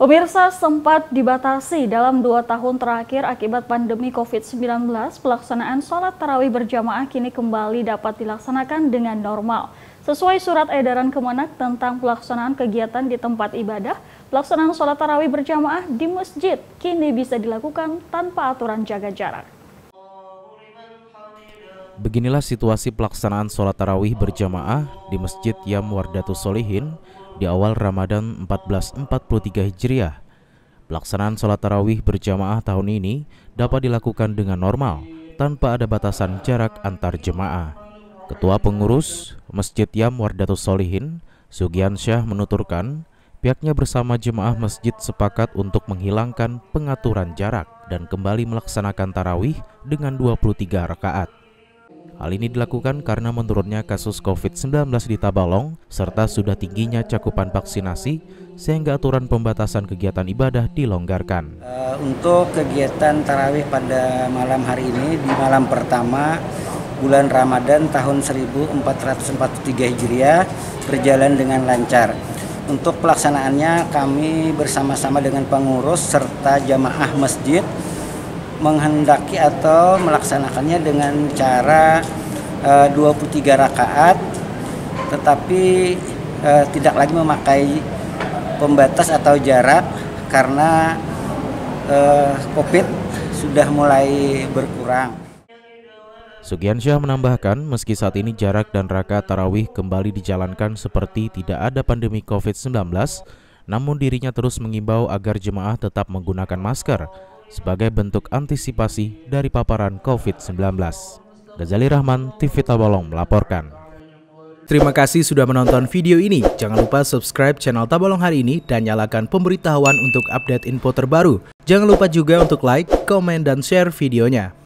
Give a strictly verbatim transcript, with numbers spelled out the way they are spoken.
Pemirsa, sempat dibatasi dalam dua tahun terakhir akibat pandemi covid sembilan belas, pelaksanaan sholat tarawih berjamaah kini kembali dapat dilaksanakan dengan normal. Sesuai surat edaran Kemenak tentang pelaksanaan kegiatan di tempat ibadah, pelaksanaan sholat tarawih berjamaah di masjid kini bisa dilakukan tanpa aturan jaga jarak. Beginilah situasi pelaksanaan sholat tarawih berjamaah di Masjid Yam Wardatus Sholihin di awal Ramadan seribu empat ratus empat puluh tiga Hijriah. Pelaksanaan sholat tarawih berjamaah tahun ini dapat dilakukan dengan normal, tanpa ada batasan jarak antar jemaah. Ketua Pengurus Masjid Yam Wardatus Sholihin, Sugiansyah, menuturkan pihaknya bersama jemaah masjid sepakat untuk menghilangkan pengaturan jarak dan kembali melaksanakan tarawih dengan dua puluh tiga rakaat. Hal ini dilakukan karena menurunnya kasus covid sembilan belas di Tabalong serta sudah tingginya cakupan vaksinasi sehingga aturan pembatasan kegiatan ibadah dilonggarkan. Uh, untuk kegiatan tarawih pada malam hari ini di malam pertama bulan Ramadan tahun seribu empat ratus empat puluh tiga Hijriah berjalan dengan lancar. Untuk pelaksanaannya kami bersama-sama dengan pengurus serta jamaah masjid menghendaki atau melaksanakannya dengan cara uh, dua puluh tiga rakaat, tetapi uh, tidak lagi memakai pembatas atau jarak karena uh, COVID sudah mulai berkurang. Sugiansyah menambahkan, meski saat ini jarak dan rakaat tarawih kembali dijalankan seperti tidak ada pandemi covid sembilan belas, namun dirinya terus mengimbau agar jemaah tetap menggunakan masker sebagai bentuk antisipasi dari paparan covid sembilan belas. Ghazali Rahman, T V Tabalong melaporkan. Terima kasih sudah menonton video ini. Jangan lupa subscribe channel Tabalong Hari Ini dan nyalakan pemberitahuan untuk update info terbaru. Jangan lupa juga untuk like, komen, dan share videonya.